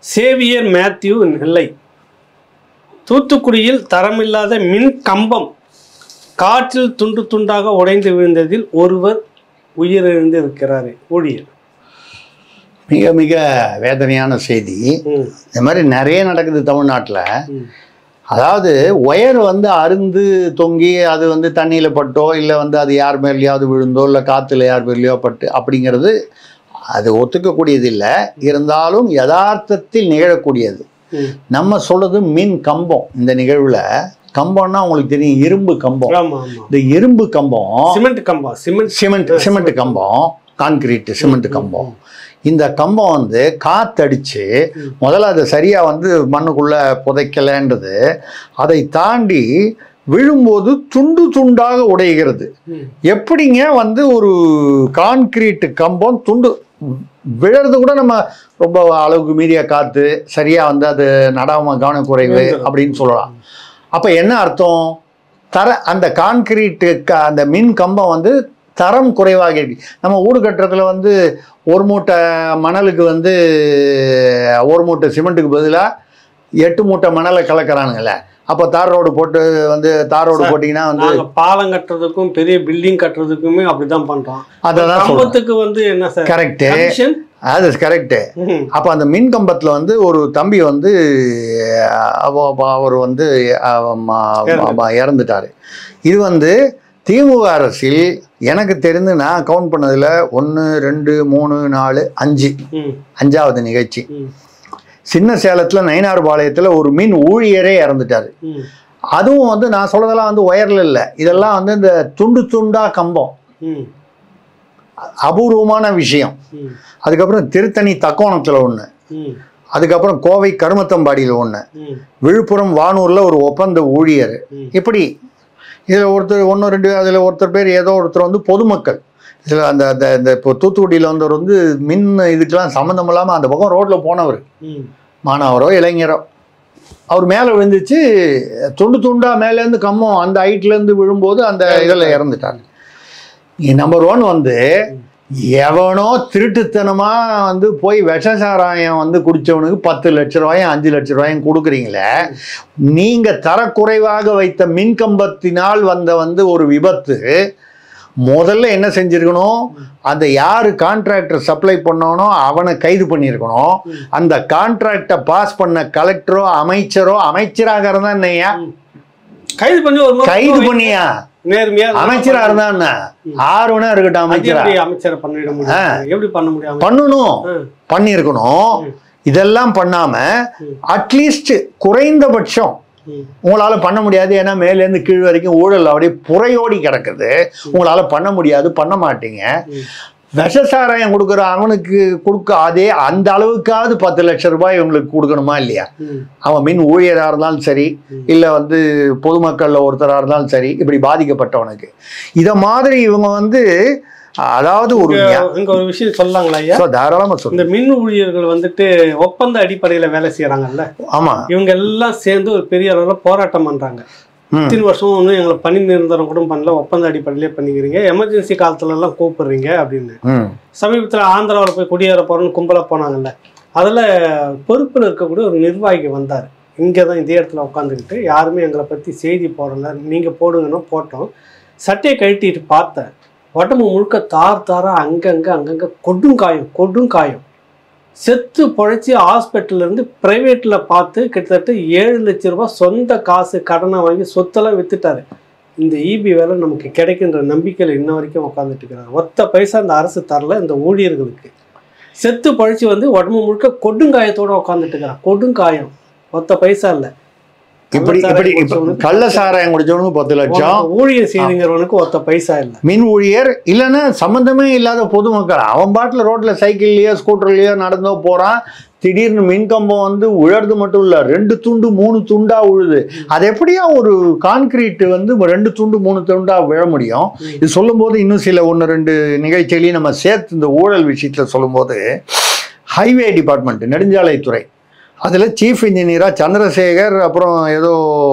Xavier Matthew நெல்லை. தூத்துக்குடியில் தரமில்லாத மின் கம்பம் காற்றில் துண்டு துண்டாக உடைந்து விழுந்ததில் ஒருவர் உயிரிழந்திருக்கிறார். ஊழியர். மிக மிக வேதனையான செய்தி. இந்த மாதிரி நிறைய நடக்குது தமிழ்நாட்டில். அதாவது ஒயர் அருந்து தொங்கி அது தண்ணியில் பட்டோ இல்லை அது யார் மேலேயாவது விழுந்தோ இல்லை காற்றுல யார் மேலேயோ பட்டு அப்படிங்கிறது அது ஒத்துக்கக்கூடியது இல்லை. இருந்தாலும் யதார்த்தத்தில் நிகழக்கூடியது. நம்ம சொல்றது மின் கம்பம். இந்த நிகழ்வுல கம்பம்னா உங்களுக்கு தெரியும், இரும்பு கம்பம். இந்த இரும்பு கம்பம் சிமெண்ட் கம்பம், சிமெண்ட் கம்பம், கான்கிரீட் சிமெண்ட் கம்பம். இந்த கம்பம் காத்தடிச்சு முதல்ல அதை சரியா மண்ணுக்குள்ள புதைக்கலன்றது, அதை தாண்டி விழும்போது துண்டு துண்டாக உடைகிறது. எப்படிங்க ஒரு கான்கிரீட் கம்பம் துண்டு விழுறது கூட நம்ம ரொம்ப அளவுக்கு மீறிய காத்து சரியா அது நடாம கவனக்குறைவு அப்படின்னு சொல்லலாம். அப்ப என்ன அர்த்தம்? அந்த கான்கிரீட் அந்த மின் கம்பம் தரம் குறைவாக இருக்கு. நம்ம வீடு கட்டுறதுல ஒரு மூட்டை மணலுக்கு ஒரு மூட்டை சிமெண்ட்டுக்கு பதிலாக 8 மூட்டை மணலை கலக்கிறானுங்களே. அப்போ தார் ரோடு போட்டு தார் ரோடு போட்டிங்கன்னா பாலம் கட்டுறதுக்கும் பெரிய பில்டிங் கட்டுறதுக்குமே அப்படிதான் பண்றோம். அதான் கம்பத்துக்கு என்ன சார் கரெக்டு, அது கரெக்டு. அப்போ அந்த மின் கம்பத்தில் ஒரு தம்பி அவர் இறந்துட்டாரு. இது திமுக அரசில் எனக்கு தெரிந்து நான் கவுண்ட் பண்ணதில் 1 2 3 4 5 5வது நிகழ்ச்சி. சின்ன சேலத்தில் நயினார்பாளையத்தில் ஒரு மின் ஊழியரே இறந்துட்டாரு. அதுவும் நான் சொல்றதெல்லாம் ஒயர்ல இல்லை, இதெல்லாம் இந்த துண்டு துண்டா கம்பம். அபூர்வமான விஷயம். அதுக்கப்புறம் திருத்தணி தக்கோணத்தில் ஒன்று, அதுக்கப்புறம் கோவை கருமத்தம்பாடியில் ஒன்று, விழுப்புரம் வானூரில் ஒரு ஒப்பந்த ஊழியர். இப்படி இதில் ஒருத்தர் 1 2 அதில் ஒருத்தர் பேர் ஏதோ ஒருத்தர் பொதுமக்கள். இதில் அந்த இப்போ தூத்துக்குடியில் மின் இதுக்கெல்லாம் சம்மந்தம் இல்லாமல் அந்த பக்கம் ரோட்டில் போனவர், மாணவரோ இளைஞரோ, அவர் மேலே விழுந்துச்சு. துண்டு துண்டா மேலேருந்து கம்பம் அந்த ஹைட்லேருந்து விழும்போது அந்த இதில் இறந்துட்டாங்க. நம்பர் 1 எவனோ திருட்டுத்தனமாக போய் விஷசாராயம் குடித்தவனுக்கு 10 லட்ச ரூபாயும் 5 லட்ச ரூபாயும் கொடுக்குறீங்களே. நீங்கள் தரக்குறைவாக வைத்த மின்கம்பத்தினால் வந்த ஒரு விபத்து. முதல்ல என்ன செஞ்சிருக்கணும்? அந்த யாரு கான்ட்ராக்டர் சப்ளை பண்ணனோ அவனை கைது பண்ணியிருக்கணும். அந்த கான்ட்ராக்டை பாஸ் பண்ண கலெக்டரோ அமைச்சரோ, அமைச்சராக இருந்தா என்னையா கைது பண்ணியா? அமைச்சரா இருந்தா என்ன, ஆர்வனா இருக்கட்டும், அமைச்சர் பண்ணணும், பண்ணிருக்கணும். இதெல்லாம் பண்ணாம அட்லீஸ்ட் குறைந்தபட்சம் உங்களால பண்ண முடியாது. ஏன்னா மேலேருந்து கீழ் வரைக்கும் ஊழல் அப்படியே புறையோடி கிடக்குது. உங்களால பண்ண முடியாது, பண்ண மாட்டீங்க. விஷசாராயம் கொடுக்குற அவனுக்கு அதே அந்த அளவுக்காவது 10 லட்சம் ரூபாய் இவங்களுக்கு கொடுக்கணுமா இல்லையா? அவன் மின் ஊழியராக இருந்தாலும் சரி, இல்லை பொதுமக்கள்ல ஒருத்தராக இருந்தாலும் சரி, இப்படி பாதிக்கப்பட்டவனுக்கு இத மாதிரி இவங்க அதாவது ஒரு விஷயம் சொல்லலாங்களா ஐயா? தாராளமா சொல்ல. இந்த மின் ஊழியர்கள் ஒப்பந்த அடிப்படையில வேலை செய்யறாங்கல்ல. ஆமா, இவங்க எல்லாம் சேர்ந்து ஒரு பெரிய அளவுல போராட்டம் பண்றாங்க. இத்தனை வருஷம் எங்களை பணி நிரந்தரம் கூட பண்ணல, ஒப்பந்த அடிப்படையிலே பண்ணிக்கிறீங்க, எமர்ஜென்சி காலத்துல எல்லாம் கூப்பிடுறீங்க அப்படின்னு. சமீபத்துல ஆந்திராவில் போய் குடியேற போறோம்னு கும்பலா போனாங்கல்ல. அதுல பொறுப்புல இருக்கக்கூடிய ஒரு நிர்வாகி வந்தார். இங்கதான் இதே இடத்துல உட்காந்துக்கிட்டு, யாருமே எங்களை பத்தி செய்தி போடல, நீங்க போடுங்கன்னா போட்டோம். சட்டையை கழட்டிட்டு பார்த்தேன், உடம்பு முழுக்க தாரா அங்கங்க கொடுங்காயம். செத்து பொழைச்சி ஹாஸ்பிட்டல்ல இருந்து பிரைவேட்ல பார்த்து கிட்டத்தட்ட 7 லட்சம் ரூபாய் சொந்த காசு கடனை வாங்கி சொத்தெல்லாம் வித்துட்டாரு. இந்த இபி வேலை நமக்கு கிடைக்கின்ற நம்பிக்கையில் இன்ன வரைக்கும் உட்காந்துட்டு இருக்கிறாங்க. ஒத்த பைசா இந்த அரசு தரல இந்த ஊழியர்களுக்கு. செத்து பொழைச்சி உடம்பு முழுக்க கொடுங்காயத்தோட உட்காந்துட்டு இருக்கிறான். கொடுங்காயம், ஒத்த பைசா இல்லை. இப்படி கள்ள சாராயம் குடிச்சவனுக்கு 10 லட்சம், ஊழியர் செய்திங்கிறவனுக்கு ஒத்த பைசா இல்லை. மின் ஊழியர் இல்லைன்னா சம்பந்தமே இல்லாத பொதுமக்கள், அவன் பாட்டில் ரோட்ல சைக்கிள்லயோ ஸ்கூட்டர்லயோ நடந்தோ போறான். திடீர்னு மின்கம்பம் உழறது மட்டும் இல்ல, 2 துண்டு 3 துண்டா உழுது. அது எப்படியா ஒரு கான்கிரீட் 2 துண்டு 3 துண்டா விழ முடியும்? இது சொல்லும் போது இன்னும் சில 1 2 நிகழ்ச்சிகளையும் நம்ம சேர்த்து இந்த ஊழல் விஷயத்துல சொல்லும் போது, ஹைவே டிபார்ட்மெண்ட் நெடுஞ்சாலைத்துறை, அதில் சீஃப் இன்ஜினியராக சந்திரசேகர், அப்புறம் ஏதோ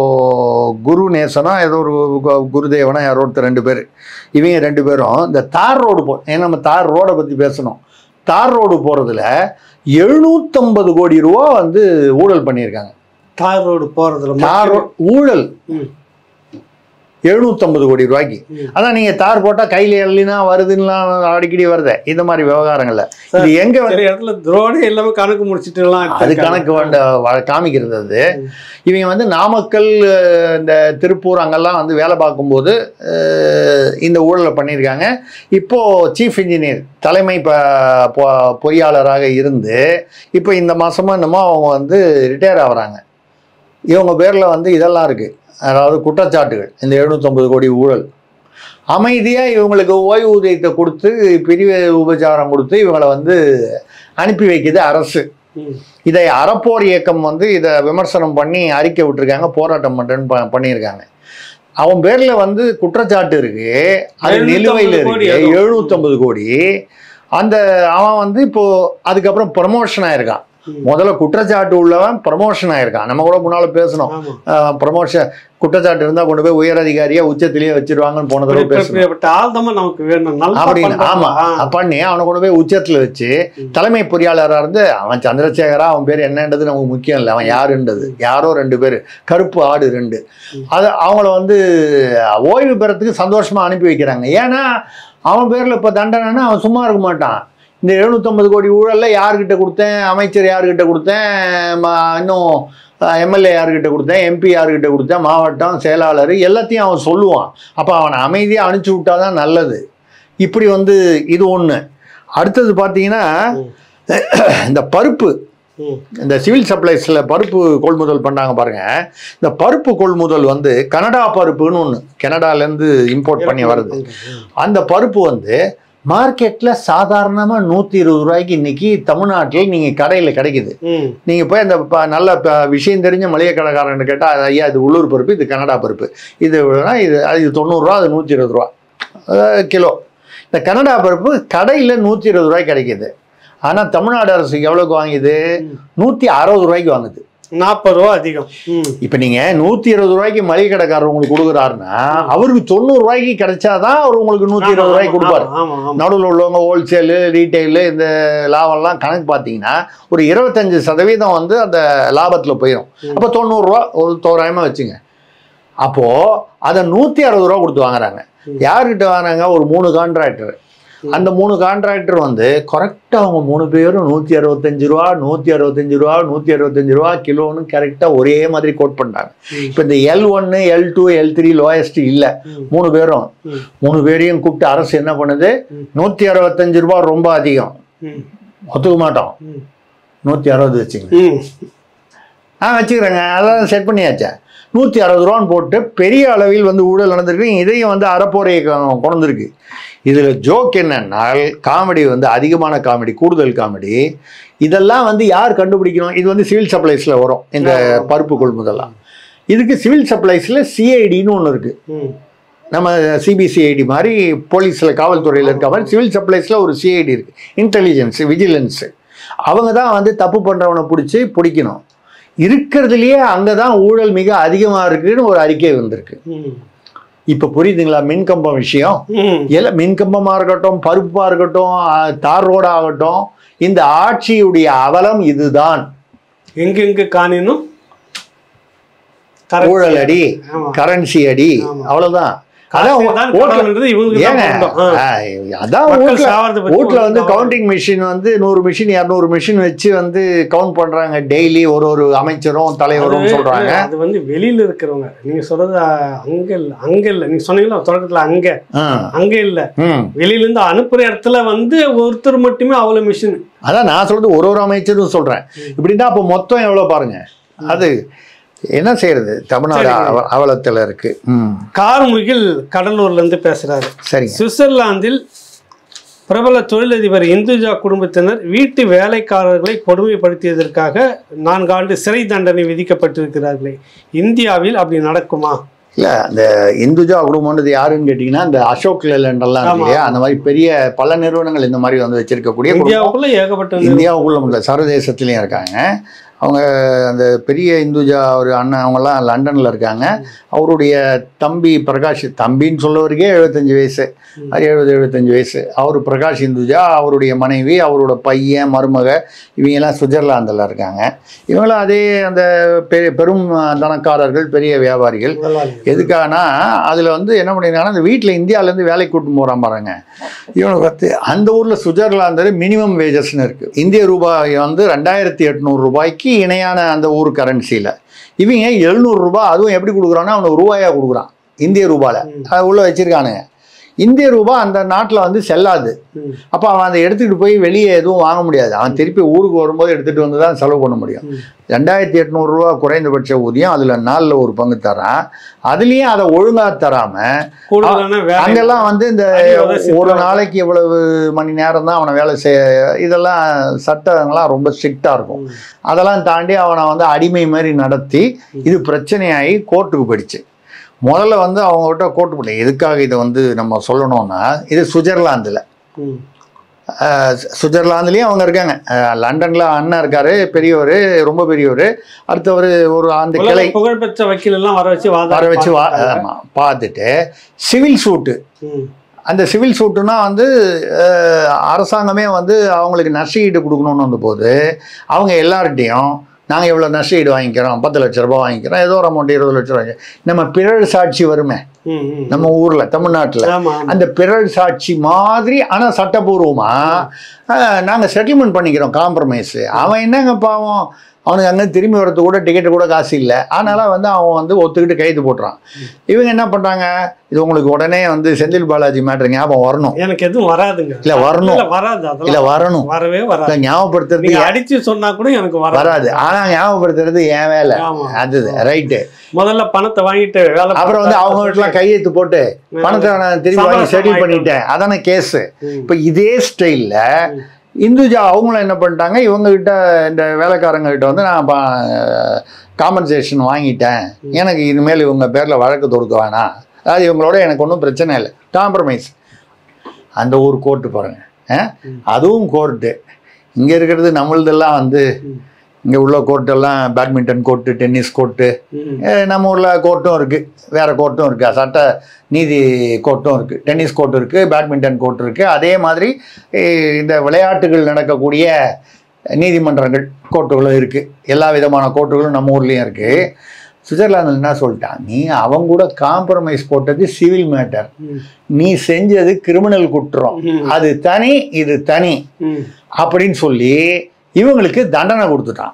குரு நேசனா ஏதோ ஒரு குருதேவனா யாரோ ஒருத்தர் 2 பேர். இவங்க 2 பேரும் இந்த தார் ரோடு ஏன்னா நம்ம தார் ரோடை பற்றி பேசணும். தார் ரோடு போறதுல 750 கோடி ரூபா வந்து ஊழல் பண்ணியிருக்காங்க. தார் ரோடு போறதுல தார் ஊழல் 750 கோடி ரூபாய்க்கு. அதான் நீங்க தார் போட்டா கையில எல்லாம் வருதுன்னா அடிக்கடி வருது இந்த மாதிரி விவகாரங்கள்ல. இது எங்க இடத்துல ரோடு எல்லாமே கணக்கு முடிச்சுட்டு அது கணக்கு காமிக்கிறது. அது இவங்க வந்து நாமக்கல் இந்த திருப்பூர் அங்கெல்லாம் வந்து வேலை பார்க்கும்போது இந்த ஊழலை பண்ணியிருக்காங்க. இப்போ சீஃப் இன்ஜினியர் தலைமை பொறியாளராக இருந்து இப்போ இந்த மாசமா என்னமோ அவங்க வந்து ரிட்டையர் ஆகுறாங்க. இவங்க பேர்ல வந்து இதெல்லாம் இருக்கு, அதாவது குற்றச்சாட்டுகள். இந்த 750 கோடி ஊழல் அமைதியாக இவங்களுக்கு ஓய்வூதியத்தை கொடுத்து பிரிவு உபச்சாரம் கொடுத்து இவங்களை வந்து அனுப்பி வைக்குது அரசு. இதை அறப்போர் இயக்கம் வந்து இதை விமர்சனம் பண்ணி அறிக்கை விட்டுருக்காங்க, போராட்டம் பண்ணுறேன்னு பண்ணியிருக்காங்க. அவன் பேரில் வந்து குற்றச்சாட்டு இருக்கு, அது நிலுவையில் இருக்கு 750 கோடி. அந்த அவன் வந்து இப்போ அதுக்கப்புறம் ப்ரமோஷன் ஆயிருக்கான். முதல்ல குற்றச்சாட்டு உள்ளவன் ப்ரமோஷன் ஆயிருக்கான். நம்ம கூட முன்னால பேசணும், ப்ரமோஷன் குற்றச்சாட்டு இருந்தா கொண்டு போய் உயர் அதிகாரியா உச்சத்திலேயே வச்சிருவாங்கன்னு போன தடவை பேசணும். அப்படின்னு ஆமா பண்ணி அவனை கொண்டு போய் உச்சத்துல வச்சு தலைமை பொறியாளராக இருந்து அவன் சந்திரசேகரா, அவன் பேர் என்னன்றது நமக்கு முக்கியம் இல்லை, அவன் யாருன்றது. யாரோ 2 பேர் கருப்பு ஆடு 2 அது அவங்கள வந்து ஓய்வு பெறத்துக்கு சந்தோஷமா அனுப்பி வைக்கிறாங்க. ஏன்னா அவன் பேர்ல இப்ப தண்டனைன்னா அவன் சும்மா இருக்க மாட்டான். இந்த 750 கோடி ஊழல்ல யார்கிட்ட கொடுத்தேன், அமைச்சர் யார்கிட்ட கொடுத்தேன், இன்னும் எம்எல்ஏ யார்கிட்ட கொடுத்தேன், எம்பி யார்கிட்ட கொடுத்தேன், மாவட்டம் செயலாளர் எல்லாத்தையும் அவன் சொல்லுவான். அப்போ அவனை அமைதியாக அனுப்பிச்சி விட்டாதான் நல்லது. இப்படி வந்து இது ஒன்று. அடுத்தது பார்த்தீங்கன்னா இந்த பருப்பு, இந்த சிவில் சப்ளைஸில் பருப்பு கொள்முதல் பண்ணாங்க பாருங்க. இந்த பருப்பு கொள்முதல் வந்து கனடா பருப்புன்னு ஒன்று, கனடாலேருந்து இம்போர்ட் பண்ணி வருது. அந்த பருப்பு வந்து மார்க்கெட்ல சாதாரணமா 120 ரூபாய்க்கு இன்னைக்கு தமிழ்நாட்டில் நீங்க கடையில கிடைக்குது. நீங்க போய் அந்த நல்ல விஷயம் தெரிஞ்ச மளிகை கடைக்காரன் கேட்டா, ஐயா இது உள்ளூர் பருப்பு, இது கனடா பருப்பு, இது 90 ரூபா, அது 120 ரூபா கிலோ. இந்த கனடா பருப்பு கடையில 120 ரூபாய்க்கு கிடைக்குது. ஆனா தமிழ்நாடு அரசுக்கு எவ்வளவுக்கு வாங்குது? 160 ரூபாய்க்கு வாங்குது. 40 ரூபா அதிகம். இப்ப நீங்க 120 ரூபாய்க்கு மளிகை கடைக்காரர் உங்களுக்கு கொடுக்குறாருன்னா அவருக்கு 90 ரூபாய்க்கு கிடைச்சாதான் அவர் உங்களுக்கு 120 ரூபாய்க்கு கொடுப்பாரு. நடுவில் உள்ளவங்க ஹோல்சேலு ரீட்டைலு இந்த லாபம்லாம் கணக்கு பார்த்தீங்கன்னா ஒரு 25% வந்து அந்த லாபத்துல போயிடும். அப்போ 90 ரூபா ஒரு தோராயமா வச்சுங்க. அப்போ அதை 160 ரூபா கொடுத்து வாங்குறாங்க. யாருக்கிட்ட வாங்குறாங்க? ஒரு 3 கான்ட்ராக்டர். அந்த 3 கான்ட்ராக்டர் வந்து கரெக்டாக அவங்க 3 பேரும் 165 ரூபா 165 ரூபா 165 ரூபா கிலோன்னு கரெக்டாக ஒரே மாதிரி கோட் பண்ணிட்டாங்க. இப்போ இந்த L1 L2 L3 லோயஸ்ட் இல்லை, 3 பேரும் 3 பேரையும் கூப்பிட்டு அரசு என்ன பண்ணுது? 165 ரூபா ரொம்ப அதிகம், ஒத்துக்க மாட்டோம், 160 வச்சுங்க. வச்சுக்கிறேங்க, அதான் செட் பண்ணியாச்சா. 160 ரூபான்னு போட்டு பெரிய அளவில் வந்து ஊழல் நடந்திருக்கு. இதையும் வந்து அறப்போரையை கொண்டிருக்கு. இதில் ஜோக் என்னன்னா காமெடி வந்து அதிகமான காமெடி, கூடுதல் காமெடி. இதெல்லாம் வந்து யார் கண்டுபிடிக்கணும்? இது வந்து சிவில் சப்ளைஸில் வரும் இந்த பருப்பு கொள்முதல்லாம். இதுக்கு சிவில் சப்ளைஸில் சிஐடின்னு ஒன்று இருக்குது. நம்ம சிபிசிஐடி மாதிரி போலீஸில் காவல்துறையில் இருக்க மாதிரி சிவில் சப்ளைஸில் ஒரு சிஐடி இருக்குது, இன்டெலிஜென்ஸ் விஜிலன்ஸு. அவங்க தான் வந்து தப்பு பண்ணுறவனை பிடிக்கணும். இருக்கிறதுலையே அங்கே தான் ஊழல் மிக அதிகமாக இருக்குன்னு ஒரு அறிக்கை வந்திருக்கு. இப்போ புரியுதுங்களா மின்கம்பம் விஷயம்? எல்லாம் மின்கம்பமாக இருக்கட்டும், பருப்பாக இருக்கட்டும், தார் ரோடு ஆகட்டும், இந்த ஆட்சியுடைய அவலம் இதுதான். எங்கெங்க காணினும் ஊழல் அடி, கரன்சி அடி, அவ்வளவுதான். வீட்டுல வந்து கவுண்டிங் மிஷின் வந்து 100 மிஷின் 200 மிஷின் வச்சு வந்து கவுண்ட் பண்றாங்க டெய்லி. ஒரு அமைச்சரும் தலைவரும் சொல்றாங்க. அது வந்து வெளியில இருக்கிறவங்க. நீங்க சொல்றது அங்க இல்ல, நீங்க சொன்னீங்களா தொடக்கத்துல அங்க இல்ல, வெளியில இருந்து அனுப்புற இடத்துல வந்து ஒருத்தர் மட்டுமே அவ்வளவு மிஷின். அதான் நான் சொல்றது ஒரு அமைச்சரும் சொல்றேன். இப்படின்னா அப்ப மொத்தம் எவ்வளவு பாருங்க. அது என்ன செய்யறது? தமிழ்நாடு அவலத்தில் இருக்கு. கார்முகில் கடலூர்ல இருந்து பேசுறாரு. சரி. சுவிட்சர்லாந்தில் பிரபல தொழிலதிபர் இந்துஜா குடும்பத்தினர் வீட்டு வேலைக்காரர்களை கொடுமைப்படுத்தியதற்காக 4 ஆண்டு சிறை தண்டனை விதிக்கப்பட்டிருக்கிறார்களே, இந்தியாவில் அப்படி நடக்குமா? இல்லை, அந்த இந்துஜா குடும்பம்ன்றது யாருன்னு கேட்டிங்கன்னா இந்த அசோக் லேலண்ட் எல்லாம் இல்லையா, அந்த மாதிரி பெரிய பல நிறுவனங்கள் இந்த மாதிரி வந்து வச்சிருக்கக்கூடிய இந்தியாவுக்குள்ள ஏகப்பட்ட இந்தியாவுக்குள்ள சர்வதேசத்துலேயும் இருக்காங்க. அவங்க அந்த பெரிய இந்துஜா ஒரு அண்ணன் அவங்கெல்லாம் லண்டனில் இருக்காங்க. அவருடைய தம்பி பிரகாஷ், தம்பின்னு சொல்லவருக்கே 75 வயசு, அது 70-75 வயசு. அவர் பிரகாஷ் இந்துஜா, அவருடைய மனைவி, அவரோட பையன், மருமக, இவங்கெல்லாம் சுவிட்சர்லாந்தில் இருக்காங்க. இவங்களாம் அதே அந்த பெரும் தனக்காரர்கள், பெரிய வியாபாரிகள். எதுக்காகனா அதில் வந்து என்ன பண்ணியிருக்காங்கன்னா, அந்த வீட்டில் இந்தியாவிலேருந்து வேலைக்கு கூட்டு போகிறான் பாருங்க, இவனுக்கு பார்த்து அந்த ஊரில் சுவிட்சர்லாந்தில் மினிமம் வேஜஸ்ன்னு இருக்குது. இந்திய ரூபாய் வந்து 2800 ரூபாய்க்கு இணையான அந்த ஊர் கரன்சியில். இவங்க 700 ரூபாய், அதுவும் எப்படி கொடுக்குறான்னா அவனுக்கு ரூபாயாக கொடுக்குறான், இந்திய ரூபாயில். அதை உள்ள வச்சிருக்கானுங்க. இந்திய ரூபாய் அந்த நாட்டில் வந்து செல்லாது. அப்போ அவன் அதை எடுத்துக்கிட்டு போய் வெளியே எதுவும் வாங்க முடியாது. அவன் திருப்பி ஊருக்கு வரும்போது எடுத்துகிட்டு வந்து தான் செலவு பண்ண முடியும். 2800 ரூபா குறைந்தபட்ச ஊதியம், அதில் 4ல் ஒரு பங்கு தரான். அதுலேயும் அதை ஒழுங்காக தராமல் அங்கெல்லாம் வந்து இந்த ஒரு நாளைக்கு எவ்வளவு மணி நேரம் தான் அவனை வேலை செய்ய, இதெல்லாம் சட்டங்கள்லாம் ரொம்ப ஸ்ட்ரிக்டாக இருக்கும். அதெல்லாம் தாண்டி அவனை வந்து அடிமை மாதிரி நடத்தி இது பிரச்சனையாகி கோர்ட்டுக்கு போயிடுச்சு. முதல்ல வந்து அவங்ககிட்ட கோர்ட்டு போடல. எதுக்காக இதை வந்து நம்ம சொல்லணும்னா, இது சுவிட்சர்லாந்தில், சுவிட்சர்லாந்துலேயும் அவங்க இருக்காங்க. லண்டனில் அண்ணன் இருக்காரு, பெரியவர், ரொம்ப பெரியவர். அடுத்தவர் ஒரு அந்த கிளை புகழ்பெற்ற வக்கீலெல்லாம் வர வச்சு பார்த்துட்டு சிவில் சூட்டு. அந்த சிவில் சூட்டுனா வந்து அரசாங்கமே வந்து அவங்களுக்கு நஷ்டஈடு கொடுக்கணும்னு வந்தபோது அவங்க எல்லார்கிட்டையும் நாங்கள் எவ்வளோ நஷ்டஈடு வாங்கிக்கிறோம், 10 லட்ச ரூபாய் வாங்கிக்கிறோம், ஏதோ ஒரு அமௌண்ட் 20 லட்ச ரூபாய். நம்ம பிறழ் சாட்சி வருமே நம்ம ஊரில், தமிழ்நாட்டில், அந்த பிறழ் சாட்சி மாதிரி ஆனால் சட்டப்பூர்வமாக நாங்கள் செட்டில்மெண்ட் பண்ணிக்கிறோம், காம்ப்ரமைஸு. அவன் என்னங்க பாவம், அவனுக்கு அங்கே திரும்பி வரது கூட டிக்கெட்டு கூட காசு இல்லை. அதனால் வந்து அவன் வந்து ஒத்துக்கிட்டு கைது போட்டுறான். இவங்க என்ன பண்ணுறாங்க, இது உங்களுக்கு உடனே வந்து செந்தில் பாலாஜி மேட்ரு ஞாபகம் வரணும். எனக்கு எதுவும் வராதுங்க. இல்லை வரணும், இல்லை வரணும், வரவே வராது. ஞாபகப்படுத்துறது அடிச்சு சொன்னா கூட எனக்கு வராது. ஆனால் ஞாபகப்படுத்துறது என் வேலை. அது ரைட்டு. முதல்ல பணத்தை வாங்கிட்டு அப்புறம் வந்து அவங்க வீட்டுலாம் கையெழுத்து போட்டு பணத்தை நான் திரும்பி வாங்கி செட்டில் பண்ணிட்டேன், அதான கேஸு. இப்போ இதே ஸ்டைலில் இந்துஜா அவங்களும் என்ன பண்ணிட்டாங்க, இவங்ககிட்ட இந்த வேலைக்காரங்க கிட்ட வந்து நான் காம்பன்சேஷன் வாங்கிட்டேன், எனக்கு இனிமேல் இவங்க பேரில் வழக்கு தொடுக்க வேணாம், அதாவது இவங்களோட எனக்கு ஒன்றும் பிரச்சனை இல்லை, காம்ப்ரமைஸ். அந்த ஊர் கோர்ட்டு பாருங்க, அதுவும் கோர்ட்டு. இங்கே இருக்கிறது நம்மளதெல்லாம் வந்து இங்கே உள்ள கோர்ட்டெல்லாம் பேட்மிண்டன் கோர்ட்டு, டென்னிஸ் கோர்ட்டு, நம்ம ஊரில் கோர்ட்டும் இருக்குது, வேறு கோர்ட்டும் இருக்குது, சட்ட நீதி கோர்ட்டும் இருக்குது, டென்னிஸ் கோர்ட் இருக்குது, பேட்மிண்டன் கோர்ட் இருக்குது. அதே மாதிரி இந்த விளையாட்டுகள் நடக்கக்கூடிய நீதிமன்றங்கள் கோர்ட்டுகளும் இருக்குது. எல்லா விதமான கோர்ட்டுகளும் நம்ம ஊர்லேயும் இருக்குது. சுவிட்சர்லாந்தில் என்ன சொல்லிட்டான், நீ அவங்க கூட காம்ப்ரமைஸ் போட்டது சிவில் மேட்டர், நீ செஞ்சது கிரிமினல் குற்றம், அது தனி இது தனி அப்படின்னு சொல்லி இவங்களுக்கு தண்டனை கொடுத்துட்டான்.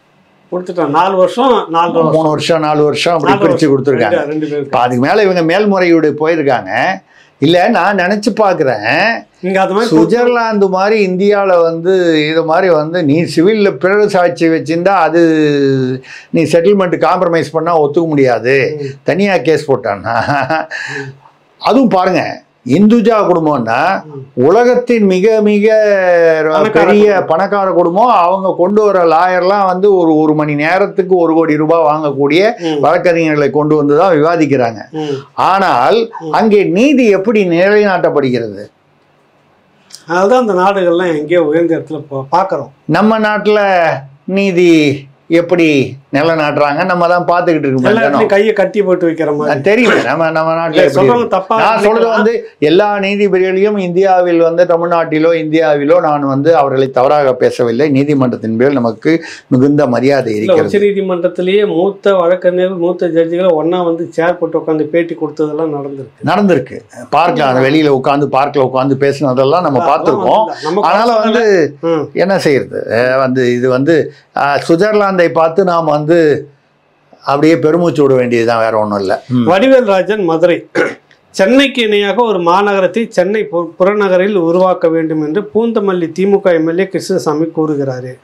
4 வருஷம் 3 வருஷம் 4 வருஷம் அப்படி பிரித்து கொடுத்துருக்காங்க. அதுக்கு மேலே இவங்க மேல்முறையீடு போயிருக்காங்க. இல்லை நான் நினச்சி பார்க்குறேன், சுவிட்சர்லாந்து மாதிரி இந்தியாவில் வந்து இது மாதிரி வந்து நீ சிவிலில் பிறகு சாட்சி வச்சுருந்தா அது நீ செட்டில்மெண்ட் காம்ப்ரமைஸ் பண்ணால் ஒத்துக்க முடியாது, தனியாக கேஸ் போட்டான்னா. அதுவும் பாருங்கள், இந்துஜா குடும்பம்னா உலகத்தின் மிக மிக பெரிய பணக்கார குடும்பம். அவங்க கொண்டு வர லாயர்லாம் வந்து ஒரு மணி நேரத்துக்கு 1 கோடி ரூபாய் வாங்கக்கூடிய வழக்கறிஞர்களை கொண்டு வந்து தான் விவாதிக்கிறாங்க. ஆனால் அங்கே நீதி எப்படி நிலைநாட்டப்படுகிறது? அதுதான் அந்த நாடுகள்லாம் எங்கேயோ உயர்ந்த இடத்துல பார்க்குறோம். நம்ம நாட்டில் நீதி எப்படி நிலநாட்டுறாங்க நம்ம தான் பார்த்துக்கிட்டு இருக்கோம். கையை கட்டி போட்டு வைக்கிற மாதிரி தெரியும். நம்ம நாட்டில் நான் சொல்றது வந்து எல்லா நீதிபதிகளையும் இந்தியாவில் வந்து தமிழ்நாட்டிலோ இந்தியாவிலோ நான் வந்து அவர்களை தவறாக பேசவில்லை. நீதிமன்றத்தின் மேல் நமக்கு மிகுந்த மரியாதை இருக்கிறது. உச்ச நீதிமன்றத்திலேயே மூத்த வழக்கறிஞர்கள், மூத்த ஜட்ஜிகளை ஒன்னா வந்து சேர் போட்டு உட்காந்து பேட்டி கொடுத்ததெல்லாம் நடந்திருக்கு. பார்க்கலாம், வெளியில உட்காந்து பார்க்கில் உட்காந்து பேசினதெல்லாம் நம்ம பார்த்துருக்கோம். அதனால வந்து என்ன செய்யறது, வந்து இது வந்து சுவிட்சர்லாந்தை பார்த்து நாம் வந்து அப்படியே பெருமூச்சு விட வேண்டியதுதான், வேற ஒன்றும் இல்லை. வடிவேல் ராஜன் மதுரை, சென்னைக்கு இணையாக ஒரு மாநகரத்தை சென்னை புறநகரில் உருவாக்க வேண்டும் என்று பூந்தமல்லி திமுக எம்எல்ஏ கிருஷ்ணசாமி கூறுகிறாரு.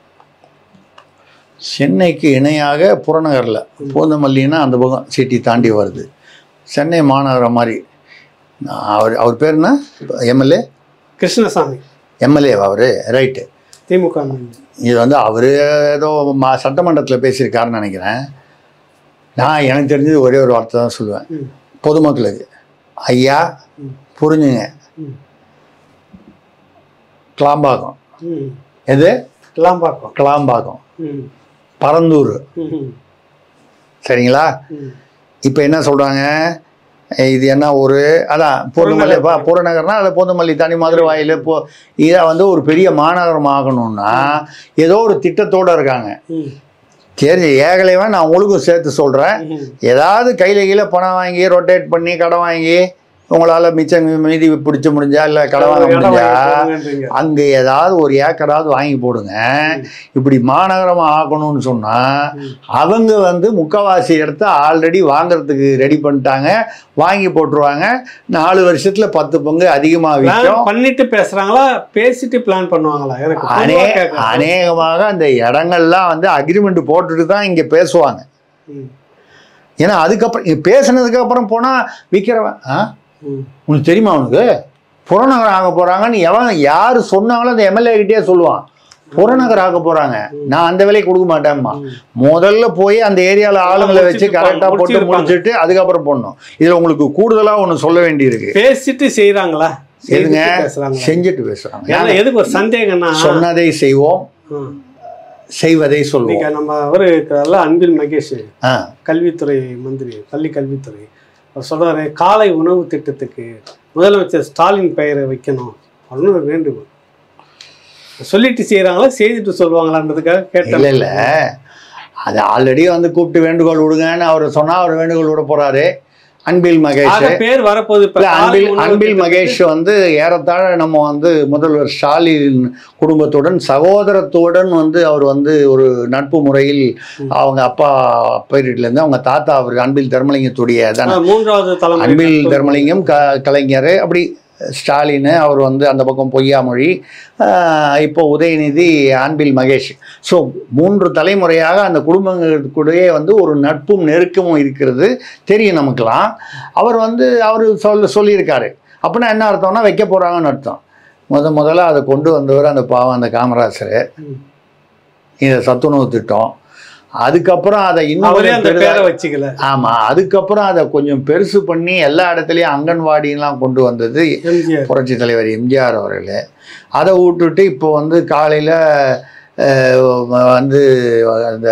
சென்னைக்கு இணையாக புறநகரில், பூந்தமல்லின்னா அந்த பக்கம் சிட்டி தாண்டி வருது, சென்னை மாநகரம் மாதிரி. அவர் பேர் என்ன, எம்எல்ஏ கிருஷ்ணசாமி எம்எல்ஏ அவர், ரைட்டு, திமுக. இது வந்து அவர் ஏதோ சட்டமன்றத்தில் பேசியிருக்காருன்னு நினைக்கிறேன். நான் எனக்கு தெரிஞ்சது ஒரே ஒரு வார்த்தை தான் சொல்லுவேன் பொதுமக்களுக்கு, ஐயா புரிஞ்சுங்க, கிளாம்பாக்கம், எது கிளாம்பாக்கம், பரந்தூர். சரிங்களா? இப்போ என்ன சொல்கிறாங்க, இது என்ன ஒரு அதான் பூந்தமல்லி, புறநகர்னா அதை பூந்தமல்லி தனி மதுரை வாயில் இப்போ இதை வந்து ஒரு பெரிய மாநகரம் ஆகணும்னா ஏதோ ஒரு திட்டத்தோடு இருக்காங்க. சரி, ஏகலைவன் நான் உங்களுக்கும் சேர்த்து சொல்கிறேன். ஏதாவது கையில் பணம் வாங்கி ரொட்டேட் பண்ணி கடன் வாங்கி உங்களால் மிச்சம் மீதி பிடிச்ச முடிஞ்சா இல்லை கடன் வாங்க முடிஞ்சா அங்கே ஏதாவது ஒரு ஏக்கராவது வாங்கி போடுங்க. இப்படி மாநகரமாக ஆக்கணும்னு சொன்னால் அவங்க வந்து முக்கால்வாசி இடத்த ஆல்ரெடி வாங்குறதுக்கு ரெடி பண்ணிட்டாங்க, வாங்கி போட்டுருவாங்க. 4 வருஷத்துல 10 பங்கு அதிகமாக விற்கும். பண்ணிட்டு பேசுறாங்களா, பேசிட்டு பிளான் பண்ணுவாங்களா? அநேகமாக அந்த இடங்கள்லாம் வந்து அக்ரிமெண்ட் போட்டுட்டு தான் இங்கே பேசுவாங்க. ஏன்னா அதுக்கப்புறம் பேசுனதுக்கு அப்புறம் போனால் விற்கிறவன் உனக்கு தெரியுமா, அவனுக்கு புறநகர் ஆக போறாங்கன்னு யாரு சொன்னாலும் அந்த எம்எல்ஏ கிட்டே சொல்லுவான், புறநகர் ஆக போறாங்க, நான் அந்த விலையை கொடுக்க மாட்டேன்மா. முதல்ல போய் அந்த ஏரியாவில் ஆளுங்களை வச்சு கரெக்டா போட்டு முடிச்சுட்டு அதுக்கப்புறம் போடணும். இதுல உங்களுக்கு கூடுதலா ஒண்ணு சொல்ல வேண்டி இருக்கு. பேசிட்டு செய்யறாங்களா? எதுங்க செஞ்சுட்டு பேசுறாங்க. எதுக்கு ஒரு சந்தேகம்னா, சொன்னதை செய்வோம், செய்வதை சொல்லுவோம். நம்ம ஒரு அன்பில் மகேஷ், கல்வித்துறை மந்திரி, பள்ளி கல்வித்துறை, அவர் சொல்றாரு, காலை உணவு திட்டத்துக்கு முதலமைச்சர் ஸ்டாலின் பெயரை வைக்கணும் அப்படின்னு ஒரு வேண்டுகோள். சொல்லிட்டு செய்யறாங்களா செய்துட்டு சொல்லுவாங்களான்றதுக்காக கேட்டேன். இல்லை அது ஆல்ரெடி வந்து கூப்பிட்டு வேண்டுகோள் விடுங்கன்னு அவர் சொன்னா அவர் வேண்டுகோள் விட போறாரு. அன்பில் மகேஷ் பேர் வரப்போகுது. அன்பில் மகேஷ் வந்து ஏறத்தாழ நம்ம வந்து முதல்வர் ஸ்டாலின் குடும்பத்துடன் சகோதரத்துடன் வந்து அவர் வந்து ஒரு நட்பு முறையில் அவங்க அப்பா பீரியட்லேருந்து அவங்க தாத்தா அவர் அன்பில் தர்மலிங்கத்துடைய தான் 3வது தலைமுறை அன்பில் தர்மலிங்கம் கலைஞர், அப்படி ஸ்டாலின் அவர் வந்து அந்த பக்கம் பொய்யாமொழி, இப்போ உதயநிதி, அன்பில் மகேஷ். ஸோ 3 தலைமுறையாக அந்த குடும்பங்களுக்குடைய வந்து ஒரு நட்பும் நெருக்கமும் இருக்கிறது தெரியும் நமக்கெல்லாம். அவர் வந்து அவர் சொல்லியிருக்காரு. அப்படின்னா என்ன அர்த்தம்னா வைக்க போகிறாங்கன்னு அர்த்தம். முதல்ல அதை கொண்டு வந்தவர் அந்த பாவம் அந்த காமராஜர், இந்த சத்துணவு திட்டம். அதுக்கப்புறம் அதை இன்னும் வச்சுக்கல. ஆமா, அதுக்கப்புறம் அதை கொஞ்சம் பெருசு பண்ணி எல்லா இடத்துலையும் அங்கன்வாடிலாம் கொண்டு வந்தது புரட்சி தலைவர் எம்ஜிஆர் அவர்கள். அதை விட்டுட்டு இப்போ வந்து காலையில் வந்து அந்த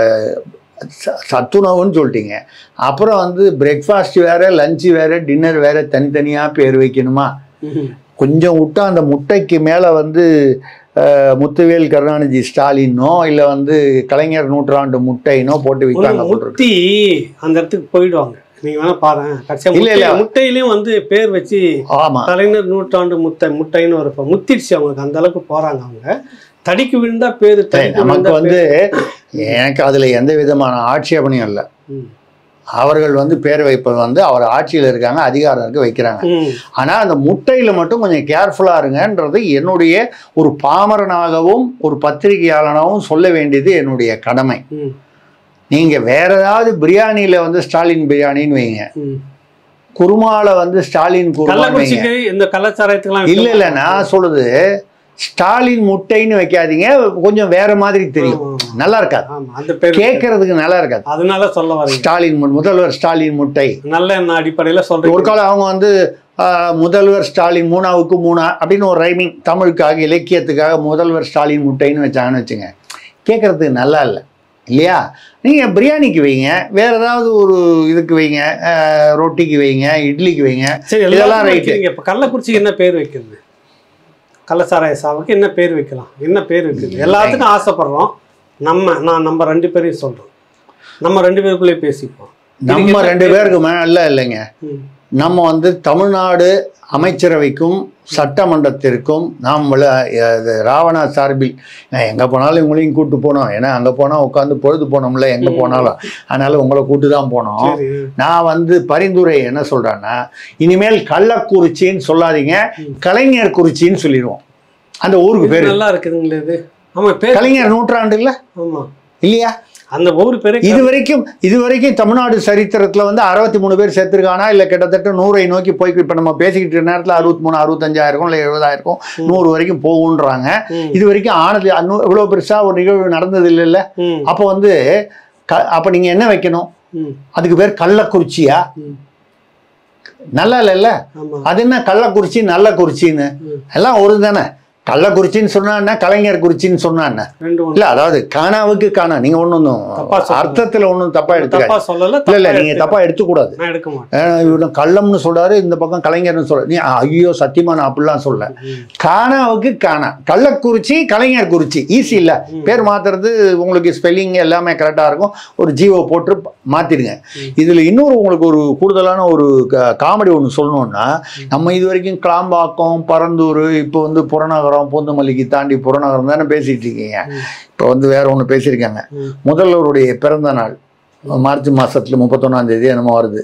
சத்துணவுன்னு சொல்லிட்டீங்க. அப்புறம் வந்து பிரேக்ஃபாஸ்ட் வேற, லஞ்சு வேற, டின்னர் வேற, தனித்தனியாக பேர் வைக்கணுமா? கொஞ்சம் விட்டா அந்த முட்டைக்கு மேலே வந்து முத்துவேல் கருணாநிதி ஸ்டாலினோ இல்லை வந்து கலைஞர் நூற்றாண்டு முட்டைனோ போட்டு விற்காங்க. முட்டி அந்த இடத்துக்கு போயிடுவாங்க. நீங்க வேணா பாருங்க, இல்ல முட்டையிலயும் வந்து பேர் வச்சு கலைஞர் நூற்றாண்டு முட்டைன்னு ஒரு முத்திடுச்சு அவங்களுக்கு. அந்த அளவுக்கு போறாங்க அவங்க. தடிக்கு விழுந்தா பேரு. நமக்கு வந்து எனக்கு அதுல எந்த விதமான ஆட்சேபனையும் இல்லை. அவர்கள் வந்து பேர் வைப்பது வந்து அவர் ஆட்சியில் இருக்காங்க, அதிகாரத்துக்கு வைக்கிறாங்க. ஆனால் அந்த முட்டையில் மட்டும் கொஞ்சம் கேர்ஃபுல்லாக இருங்கன்றது என்னுடைய ஒரு பாமரனாகவும் ஒரு பத்திரிகையாளனாகவும் சொல்ல வேண்டியது என்னுடைய கடமை. நீங்கள் வேற ஏதாவது பிரியாணியில் வந்து ஸ்டாலின் பிரியாணின்னு வைங்க, குருமாவில் வந்து ஸ்டாலின் குருமா வைங்க. இந்த கலாச்சாரத்துக்கெல்லாம் இல்லை நான் சொல்லுது ஸ்டாலின் முட்டைன்னு வைக்காதீங்க, கொஞ்சம் வேற மாதிரி தெரியும், நல்லா இருக்காது, கேட்கறதுக்கு நல்லா இருக்காது. அதனால சொல்ல வரேன், ஸ்டாலின் முதல்வர் ஸ்டாலின் முட்டை நல்ல அடிப்படையில் சொல்றேன். ஒரு காலம் அவங்க வந்து முதல்வர் ஸ்டாலின் 3க்கு 3 அப்படின்னு ஒரு ரைமிங் தமிழுக்காக இலக்கியத்துக்காக முதல்வர் ஸ்டாலின் முட்டைன்னு வச்சாங்கன்னு வச்சுங்க, கேட்கறதுக்கு நல்லா இல்லை இல்லையா? நீங்கள் பிரியாணிக்கு வைங்க, வேற ஏதாவது ஒரு இதுக்கு வைங்க, ரொட்டிக்கு வைங்க, இட்லிக்கு வைங்க, இதெல்லாம் ரைட்டு. இப்போ கள்ளக்குறிச்சிக்கு என்ன பேர் வைக்கிறது? கள்ளச்சாராய சாவுக்கு என்ன பேர் வைக்கலாம்? என்ன பேர் வைக்கிறது? எல்லாத்துக்கும் ஆசைப்படுறோம். நம்ம 2 பேரையும் சொல்றோம், நம்ம 2 பேருக்குள்ளே பேசிப்போம். நம்ம 2 பேருக்கு மேல இல்லைங்க. நம்ம வந்து தமிழ்நாடு அமைச்சரவைக்கும் சட்டமன்றத்திற்கும் நாம் ராவணா சார்பில் எங்கே போனாலும் இவங்களையும் கூப்பிட்டு போனோம். ஏன்னா அங்கே போனால் உட்காந்து பொழுது போனோம்ல எங்கே போனாலும், அதனால உங்களை கூட்டு தான் போனோம். நான் வந்து பரிந்துரை என்ன சொல்கிறேன்னா, இனிமேல் கள்ளக்குறிச்சின்னு சொல்லாதீங்க, கலைஞர் குறிச்சின்னு சொல்லிடுவோம். அந்த ஊருக்கு பேர் நல்லா இருக்குதுங்களே. கலைஞர் நூற்றாண்டு இல்லை இல்லையா? அந்த ஊர் பேரு இதுவரைக்கும் தமிழ்நாடு சரித்திரத்தில் வந்து 63 பேர் சேர்த்திருக்கானா, இல்லை கிட்டத்தட்ட 100ஐ நோக்கி போய் இப்போ நம்ம பேசிக்கிட்டு இருக்க நேரத்தில் 63, 65,000 இல்லை 70,000, 100 வரைக்கும் போகுன்றாங்க. இது வரைக்கும் ஆனது இவ்வளோ பெருசா ஒரு நிகழ்வு நடந்தது இல்லைல்ல. அப்போ வந்து அப்போ நீங்க என்ன வைக்கணும்? அதுக்கு பேர் கள்ளக்குறிச்சியா? நல்லா இல்லைல்ல. அது என்ன கள்ளக்குறிச்சி நல்ல குறிச்சின்னு? எல்லாம் ஒரு தானே. கள்ளக்குறிச்சின்னு சொன்னா என்ன, கலைஞர் குறிச்சின்னு சொன்னா என்ன? இல்ல, அதாவது கானாவுக்கு காணா. நீங்க ஒண்ணும் அர்த்தத்துல ஒண்ணும் தப்பா எடுத்துக்க இல்ல, நீங்க தப்பா எடுத்துக்கூடாது. இவரு கள்ளம்னு சொல்றாரு, இந்த பக்கம் கலைஞர்னு சொல்ற, நீ ஐயோ சத்தியமா நான் அப்படிலாம் சொல்ல. கானாவுக்கு காணா, கள்ளக்குறிச்சி கலைஞர் குறிச்சி, ஈஸி இல்ல. பேர் மாத்துறது உங்களுக்கு ஸ்பெல்லிங் எல்லாமே கரெக்டா இருக்கும். ஒரு ஜீவோ போட்டு மாத்திடுங்க. இதுல இன்னொரு உங்களுக்கு ஒரு கூடுதலான ஒரு காமெடி ஒண்ணு சொல்லணும்னா, நம்ம இது வரைக்கும் கிளாம்பாக்கம், பரந்தூர், இப்போ வந்து புறநகரம், பூந்தமல்லிக்கு தாண்டி புறநகரம் தானே பேசிட்டு இருக்கீங்க. இப்போ வந்து வேற ஒண்ணு பேசியிருக்காங்க. முதல்வருடைய பிறந்த நாள் மார்ச் மாசத்துல 31ஆம் தேதி என்னமோ வருது.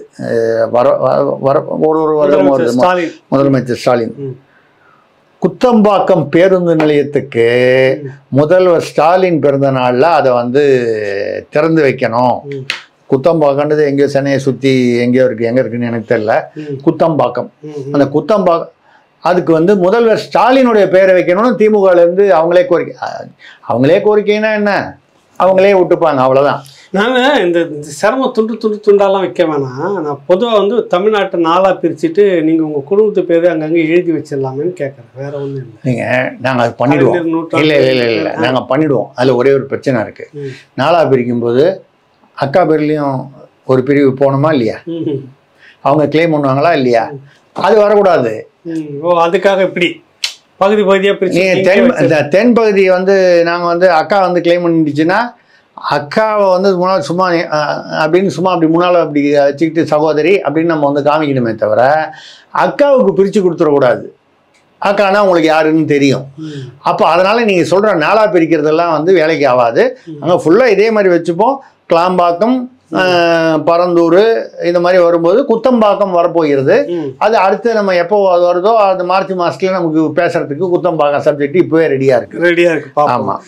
ஒரு வருடம் வருது. முதலமைச்சர் ஸ்டாலின் குத்தம்பாக்கம் பேருந்து நிலையத்துக்கு முதல்வர் ஸ்டாலின் பிறந்த நாள்ல அதை வந்து திறந்து வைக்கணும். குத்தம்பாக்கம்ன்றது எங்கேயோ சென்னையை சுத்தி எங்கேயோ இருக்கு, எங்க இருக்குன்னு எனக்கு தெரியல. குத்தம்பாக்கம், அந்த குத்தம்பாக்கம் அதுக்கு வந்து முதல்வர் ஸ்டாலினுடைய பெயரை வைக்கணும்னு திமுகல இருந்து அவங்களே கோரிக்கைன்னா என்ன, அவங்களே விட்டுப்பாங்க, அவ்வளவுதான். நான் இந்த சிரம துண்டாலாம் வைக்க வேணாம். நான் பொதுவாக வந்து தமிழ்நாட்டை நாளாக பிரிச்சுட்டு நீங்கள் உங்கள் குடும்பத்து பேர் அங்கங்கே எழுதி வச்சிடலாமேன்னு கேட்குறேன். வேற ஒன்றும் இல்லை. நீங்கள் நாங்கள் அது பண்ணிடுவோம். இல்லை நாங்கள் பண்ணிடுவோம். அதில் ஒரே ஒரு பிரச்சனை இருக்கு. நாளாக பிரிக்கும்போது அக்கா பேர்லேயும் ஒரு பிரிவு போகணுமா இல்லையா? அவங்க கிளைம் பண்ணுவாங்களா இல்லையா? அது வரக்கூடாது. அதுக்காக இப்படி பகுதி பகுதியாக பிரிச்சு தென் பகுதி வந்து நாங்கள் வந்து அக்கா வந்து கிளைம் பண்ணிடுச்சுன்னா அக்காவை வந்து முன்னால் சும்மா அப்படின்னு சும்மா அப்படி முன்னால் அப்படி வச்சுக்கிட்டு சகோதரி அப்படின்னு நம்ம வந்து காமிக்கணுமே தவிர அக்காவுக்கு பிரித்து கொடுத்துடக்கூடாது. அக்கானா உங்களுக்கு யாருன்னு தெரியும். அப்போ அதனால நீங்கள் சொல்கிற நாளாக பிரிக்கிறதெல்லாம் வந்து வேலைக்கு ஆகாது. அங்கே ஃபுல்லாக இதே மாதிரி வச்சுப்போம். கிளாம்பாக்கம், பரந்தூர் இந்த மாதிரி வரும்போது குத்தம்பாக்கம் வரப்போகிறது. அது அடுத்து நம்ம எப்போ வருதோ அது மார்ச் மாசத்துல நமக்கு பேசுறதுக்கு குத்தம்பாக்கம் சப்ஜெக்ட் இப்பவே ரெடியா இருக்கு. ஆமா.